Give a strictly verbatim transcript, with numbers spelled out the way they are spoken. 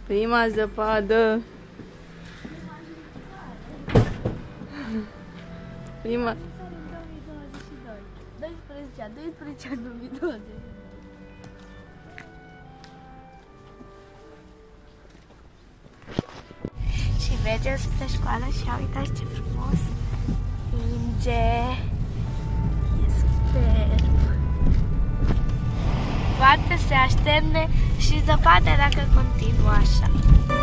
Prima zăpadă. Prima... doisprezece, doisprezece două mii douăzeci. Și mergem spre școală și uitați ce frumos ninge. E superb. Poate se așterne și zăpadă dacă continuă așa.